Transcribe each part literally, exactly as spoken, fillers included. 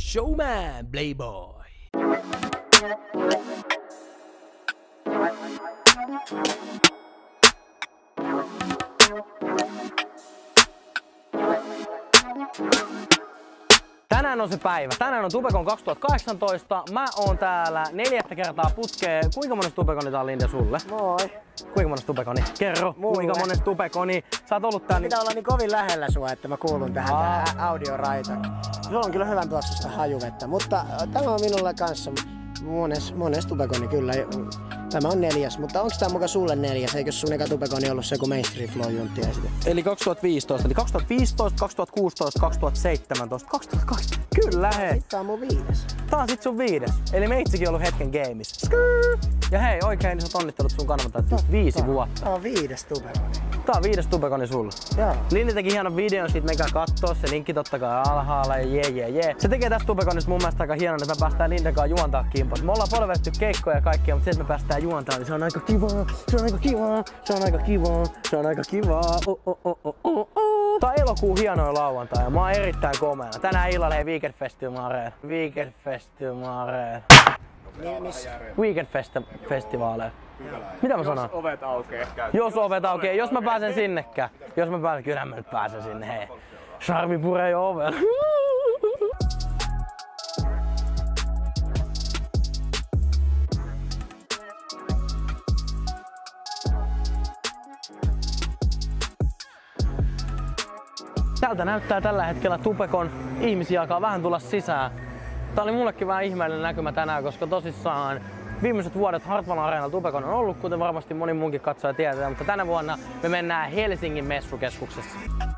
Showman Playboy. Tänään on se päivä. Tänään on Tubecon kaksituhattakahdeksantoista. Mä oon täällä neljättä kertaa putkeen. Kuinka monesta Tubeconi tää on, Linda, sulle? Moi. Kuinka monesta Tubeconi? Kerro, Mulle. kuinka monesta Tubeconi? Sä oot ollut tää... Pitää niin... olla niin kovin lähellä sua, että mä kuulun tähän Aa. tähän audioraita. Se on kyllä hyvän tuoksusta hajuvettä, mutta tämä on minulle kanssa mones, mones Tubeconi kyllä. Tämä on neljäs, mutta onko tää muka sulle neljäs? Eikö sun eka Tubeconi ollut se, kun Mainstream Flow juntti esitettiin? Eli kaksituhattaviisitoista, eli kaksituhattaviisitoista, kaksituhattakuusitoista, kaksituhattaseitsemäntoista, kaksituhattakahdeksantoista. Kyllä hei! Tää on mun viides. Tää on sit sun viides. Eli meitsikin on ollut hetken gameissa. Skrrr. Ja hei, oikein isot onnittelut sun kanavan täytyy viisi vuotta. Tää on viides Tubeconi. Tää on viides Tubeconi sulle. Joo. Linni teki hienon videon, siitä menkää kattoo, se linkki totta kai alhaalla ja jee jee jee. Se tekee tästä Tubeconista mun mielestä aika hienon, että me päästään Lindan kanssa juontaa kimpassa. Me ollaan paljon vetty keikkoja ja kaikkia, mutta se, että me päästään juontaa, niin se on aika kivaa, se on aika kivaa, se on aika kivaa, se on aika kivaa. Oh, oh, oh, oh, oh, oh. Tää on elokuun hienoin lauantai ja mä oon erittäin komeana. Tänään illalla ei Weekend Festivaaleilla. Weekend Festivaaleilla. Weekend Festivaaleilla. Mitä mä sanon? Jos ovet aukee. Jos ovet aukee. Jos mä pääsen sinnekään. Jos mä pääsen, kyllä mä nyt pääsen sinne. Hei. Sarvi puree jo ovella. Täältä näyttää tällä hetkellä Tubecon. Ihmisiä alkaa vähän tulla sisään. Tää oli mullekin vähän ihmeellinen näkymä tänään, koska tosissaan viimeiset vuodet Hartwall Areenalla Tubecon on ollut, kuten varmasti moni munkin katsoja tietää, mutta tänä vuonna me mennään Helsingin messukeskuksessa.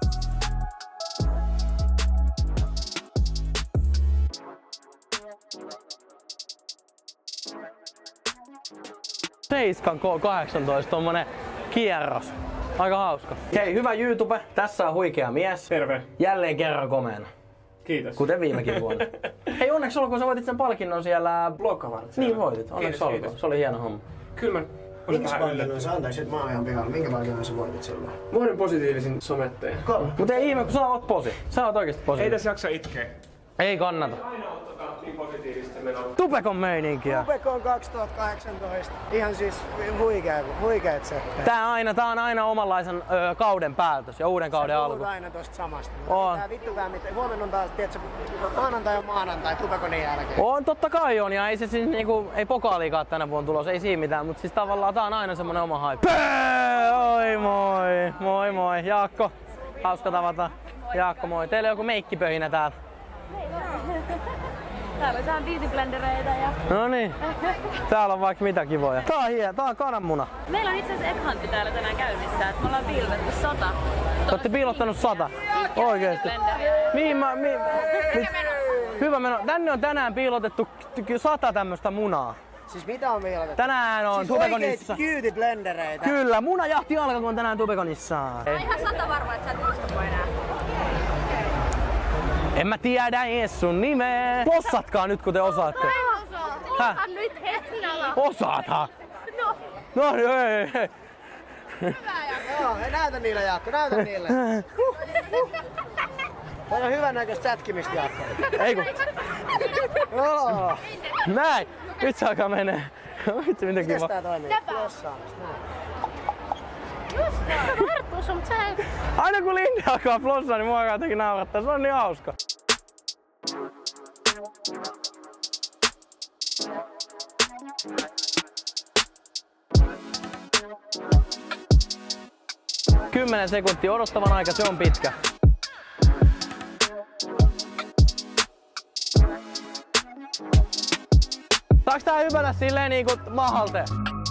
Seiskan kahdeksantoista tommonen kierros. Aika hauska. Hei, hyvä YouTube. Tässä on huikea mies. Terve. Jälleen kerran komeena. Kiitos. Kuten viimekin vuonna. Hei, onneksi olkoon, sä voitit sen palkinnon siellä... Blogkavartissa. Niin voitit, onneksi Kiitos, olkoon. kiitos. Se oli hieno homma. Kyllä mä olin vähän yllättynyt. Sä antaisit, mä oon ihan pihalla. Minkä palkinnon sä voitit silloin? Vuoden positiivisin somettaja. Kolme. Mutta ei ihme, kun sä oot posi. Sä oot oikeesti posi. Ei tässä jaksa itkeä. Ei kannata. Aina ottakaa niin positiivista menoa. Tubecon meininkiä. Tubecon kaksituhattakahdeksantoista. Ihan siis huikea, huikeet settejä. Tää, aina, tää on aina omanlaisen ö, kauden päätös ja uuden kauden Sä alku. puhut aina tosta samasta. On. Tää vittukään mitään. Huomenna on taas, tiiätsä, maanantai on maanantai Tubeconin jälkeen. On, totta kai on, ja ei se siis niinku, ei pokaaliikaan tänä vuonna tulos, ei siinä mitään, mutta siis tavallaan tää on aina semmonen oma hype. Pää! Oi moi! Moi moi! Jaakko, hauska tavata. Jaakko moi. Teillä on joku meikkipöhinä täällä. Täällä on beauty-blendereitä ja... No niin. Täällä on vaikka mitä kivoja. Tää on hieno, tää on kananmuna. Meillä on itse asiassa Egg-huntti täällä tänään käynnissä, että me ollaan piilotettu sata. Te ootte piilottanut sata? Oikeesti? Mihin mä... Mi, mi, hyvä meno. Tänne on tänään piilotettu sata tämmöstä munaa. Siis mitä on mieltä? Tänään on siis Tubeconissa. beauty blendereitä. Kyllä, munajahti alkaa, kun on tänään Tubeconissa. Mä oon ihan sata varma, että sä et muista mua enää. En mä tiedä ees sun nimeä. Possatkaa nyt, kun te osaatte. Häh? Osahan nyt hetkellä. Osaathan. No. No niin, hei, hei. Joo, näytä niille Jaakko, näytä niille. Toi on hyvän näköistä sätkimistä Jaakko. Ei kun. Joo. Näin. Nyt se alkaa menee. Vitsi, miten Mites kiva. tää toimii? Flossaamista. Just tää vartuus on, mutta sä et... Aina kun Linda alkaa flossaa, niin mua alkaa jotenkin naurattaa. Se on niin hauska. Kymmenen sekuntia odottavan aika, se on pitkä. Saaks tää hypätä silleen niinku mahalte?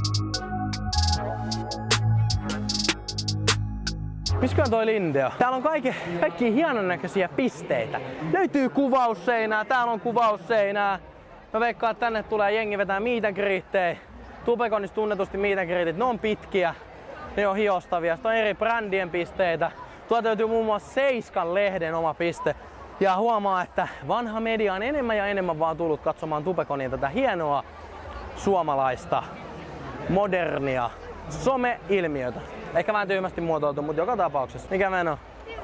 Misköhän toi Lindea? Täällä on kaikki, kaikki hienon näköisiä pisteitä. Löytyy kuvausseinää, täällä on kuvausseinää. Mä veikkaan, että tänne tulee jengi vetää meet and greettejä. Tubeconissa tunnetusti meet and greetit, ne on pitkiä. Ne on hiostavia. Sitten on eri brändien pisteitä. Tuolta löytyy muun muassa Seiskan lehden oma piste. Ja huomaa, että vanha media on enemmän ja enemmän vaan tullut katsomaan Tubeconiin tätä hienoa suomalaista, modernia some-ilmiötä. Ehkä vähän tyhmästi muotoiltu, mutta joka tapauksessa. Mikä meno? Hyvä.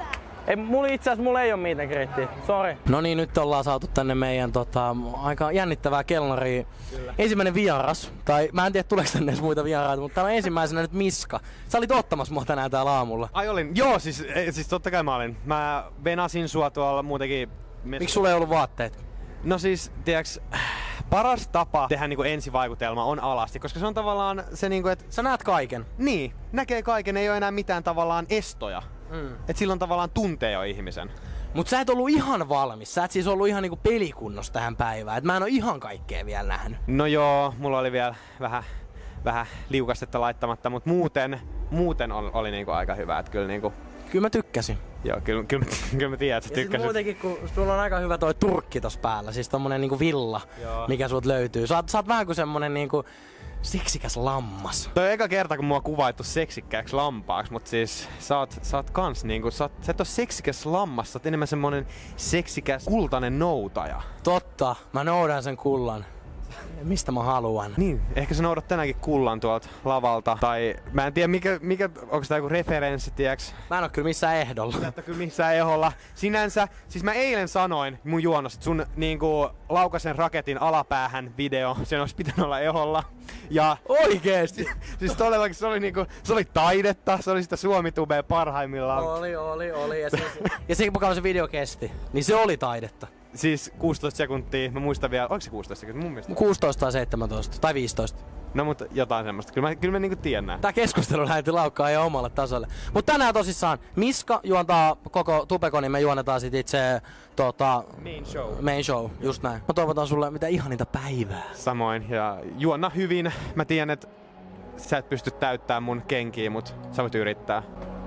Ei, mulla itse asiassa mulla ei oo meet and greetia. Sori. No niin, nyt ollaan saatu tänne meidän tota, aika jännittävää kelnariin. Kyllä. Ensimmäinen vieras, tai mä en tiedä tuleeko tänne edes muita vieraita, mutta täällä on ensimmäisenä nyt Miska. Sä olit ottamassa mua tänään täällä aamulla. Ai olin. Joo, siis, siis totta kai mä olin. Mä venasin sua tuolla muutenkin. Miksi sulla ei ollut vaatteet? No siis, tiiäks, paras tapa tehdä niinku ensivaikutelma on alasti, koska se on tavallaan se niinku, että... Sä näet kaiken. Niin, näkee kaiken, ei oo enää mitään tavallaan estoja. Mm. Et silloin tavallaan tuntee jo ihmisen. Mut sä et ollut ihan valmis, sä et siis ollut ihan niinku pelikunnossa tähän päivään, et mä en oo ihan kaikkea vielä nähnyt. No joo, mulla oli vielä vähän, vähän liukastetta laittamatta, mut muuten, muuten oli, oli niinku aika hyvä, et kyllä niinku... Kyllä mä tykkäsin. Joo, kyllä, kyllä, kyllä mä tiedän, että sä tykkäsit. Ja muutenkin, kun sulla on aika hyvä toi turkki tossa päällä, siis tommonen niinku villa, joo, mikä sut löytyy. Sä oot, sä oot vähän kuin semmonen niinku seksikäs lammas. Toi on eka kerta, kun mua on kuvaittu seksikkääksi lampaaksi, mut siis sä oot, sä oot kans niinku, sä, oot, sä et oo seksikäs lammas, sä oot enemmän semmonen seksikäs kultainen noutaja. Totta, mä noudan sen kullan. Mistä mä haluan. Niin, ehkä sä noudat tänäänkin kullan tuolta lavalta. Tai mä en tiedä mikä, mikä onko tää joku referenssi, tiiäks? Mä en oo kyllä missään ehdolla. Sä et oo kyllä missään ehdolla. Sinänsä, siis mä eilen sanoin mun juonnossa, että sun niinku laukasen raketin alapäähän video, sen olisi pitänyt olla eholla. Ja oikeesti? Siis todellakin se oli niinku, se oli taidetta, se oli sitä Suomi-tubea parhaimmillaan. Oli, oli, oli. Ja se, ja se kun se video kesti, niin se oli taidetta. Siis kuusitoista sekuntia, mä muistan vielä, oliko se kuusitoista sekuntia? Mun mielestä. kuusitoista tai seitsemäntoista tai viisitoista. No mutta jotain semmoista, kyllä mä, kyllä mä niinku tiedän nää. Tää keskustelu lähti laukkaa jo omalle tasolle. Mut tänään tosissaan Miska juontaa koko Tubekonin, me juonetaan sit itse tota, main show. Main show, just näin. Mä toivotan sulle mitä ihaninta päivää. Samoin, ja juonna hyvin. Mä tiedän, että sä et pysty täyttämään mun kenkiä, mut sä voit yrittää.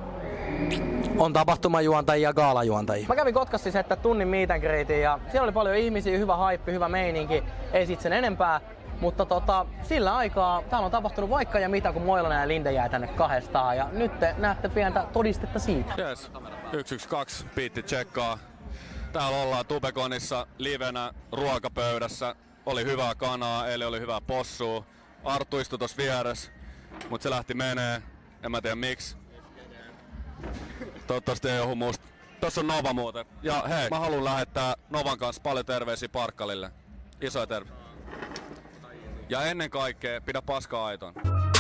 On tapahtumajuontajia ja gaalajuontajia. Mä kävin Kotkassa siis että tunnin meet and greetin ja siellä oli paljon ihmisiä, hyvä haippi, hyvä meininki. Ei sit sen enempää. Mutta tota, sillä aikaa täällä on tapahtunut vaikka ja mitä, kun Moilanen ja Linde jää tänne kahdestaan. Ja nyt te näette pientä todistetta siitä. Yes, yksi yksi kaksi, biitti tsekkaa. Täällä ollaan Tubekonissa livenä ruokapöydässä. Oli hyvää kanaa, eilen oli hyvää possua. Arttu istui tossa vieressä, mut se lähti menee. En mä tiedä miksi. Toivottavasti ei joku muusta. Tossa on Nova muuten. Ja hei, mä haluan lähettää Novan kanssa paljon terveisiä Parkkalille. Isoja terveisiä. Ja ennen kaikkea, pidä paskaa aiton.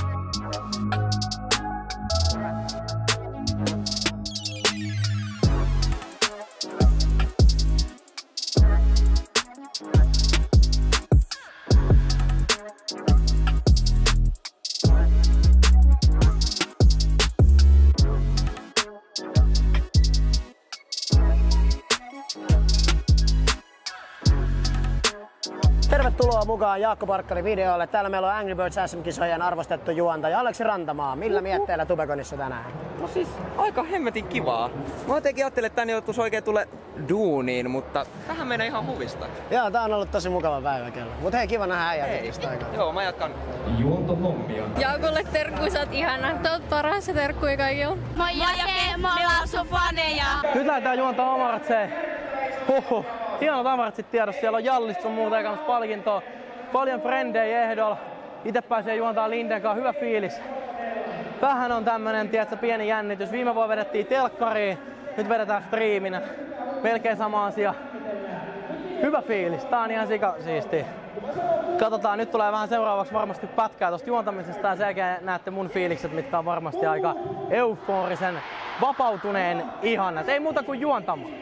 Tervetuloa mukaan Jaakko Parkkari videolle. Täällä meillä on Angry Birds S M-kisojen arvostettu juontaja Aleksi Rantamaa. Millä mietteellä Tubekonissa tänään? No siis aika hemmetin kivaa. Mä jotenkin ajattelin, että tänne joutuisi oikein tulla duuniin, mutta tähän menee ihan huvista. Joo, tää on ollut tosi mukava päivä kyllä. Mut hei, kiva nähdä äijää tästä aikaa. Joo, mä jatkan. Juontohommia. Jaakolle terkkui, sä oot ihana. Te oot parhaassa terkkui kaikilla. Moi ja me ollaan sun faneja. Nyt lähdetään juontaa Amartseen. Huhhuh. Hienot Amartsit tiedossa. Siellä on Jallista sun muuta ekanssa palkintoa. Paljon frendejä ehdolla. Itse pääsee juontaa Linden kanssa. Hyvä fiilis. Vähän on tämmönen, tiedätkö, pieni jännitys. Viime vuonna vedettiin telkkariin. Nyt vedetään striiminä. Melkein sama asia. Hyvä fiilis. Tää on ihan sika siistiä. Katsotaan, nyt tulee vähän seuraavaksi varmasti pätkää tosta juontamisesta ja sen jälkeen näette mun fiilikset, mitkä on varmasti aika euforisen, vapautuneen ihanat. Ei muuta kuin juontamaan.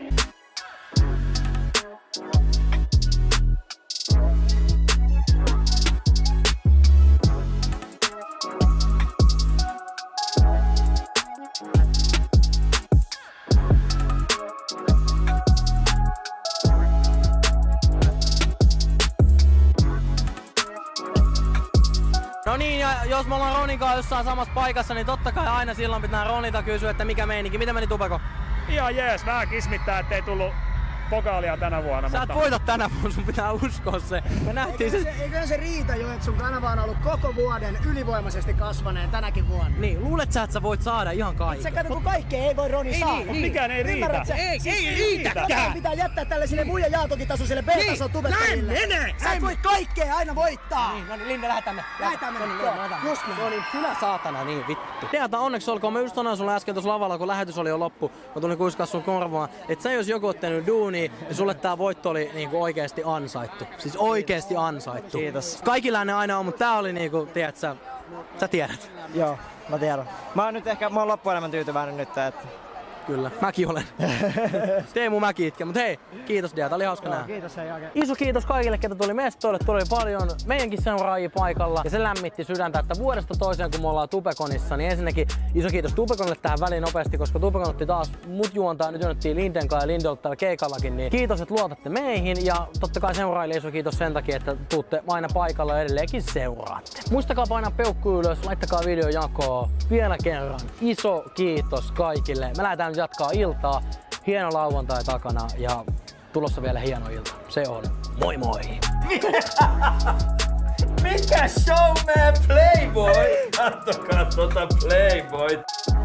No niin, ja jos me ollaan Ronin kanssa jossain samassa paikassa, niin totta kai aina silloin pitää Ronilta kysyä, että mikä meininki. Miten meni Tubeko? Ihan jees, vähän kismittää, ettei tullut pokaalia tänä vuonna. Sä mutta... et voita tänä vuonna, sun pitää uskoa se. Me nähtiin Eiköhän se. se, eiköhän se riitä jo, että sun kanava on ollut koko vuoden ylivoimaisesti kasvaneen tänäkin vuonna. Niin, luulet sä, että sä voit saada ihan Sä kaiken? kato, kun kaikkea ei voi Roni saada. Niin, mikään ei riitä. Ymmärrät sä? Ei, Siis ei riitäkään. Pitää jättää tällaisille muija Jaatokin tasoisille B-tason tubettajille. Näin menee! Sä et voi kaikkea aina voittaa. Niin, no niin, Linda, lähetään me. Lähetään me. No niin, Joo, lähetään. just näin. No niin, sinä saatana, niin vittu. Tiedätä, onneksi olkoon. Mä just sanoin sulle äsken tuossa lavalla, kun lähetys oli jo loppu. Mä tulin kuiskaa sun korvaan. Et sä jos joku oot tehnyt duunia, ja sulle tää voitto oli niinku oikeesti ansaittu. Siis oikeesti ansaittu. Kiitos. Kaikilla ne aina on, mutta tää oli niinku, tiedät sä, sä tiedät. Joo, mä tiedän. Mä oon nyt ehkä, mä oon loppuelämän tyytyväinen nyt, että... Kyllä, mäkin olen. Teemu Mäki itke, mut hei, kiitos Dea, tää oli hauska nähdä. Kiitos hei oikein. Iso kiitos kaikille, ketä tuli mestoille. Tuli paljon meidänkin seuraajia paikalla. Ja se lämmitti sydäntä, että vuodesta toiseen kun me ollaan Tubeconissa, niin ensinnäkin iso kiitos Tubeconille tähän väliin nopeasti, koska Tubecon otti taas mut juontaa. Nyt juonnettiin Linden kanssa ja Linde täällä keikallakin. Niin kiitos, että luotatte meihin. Ja totta kai seuraajille iso kiitos sen takia, että tuutte aina paikalla ja edelleenkin seuraatte. Muistakaa painaa peukku ylös, laittakaa video jakoon. Vielä kerran iso kiitos kaikille. Me lähdetään nyt jatkaa iltaa. Hieno lauantai takana ja tulossa vielä hieno ilta. Se on. Moi moi! Mikä showman Playboy? Kattokaa tota Playboy!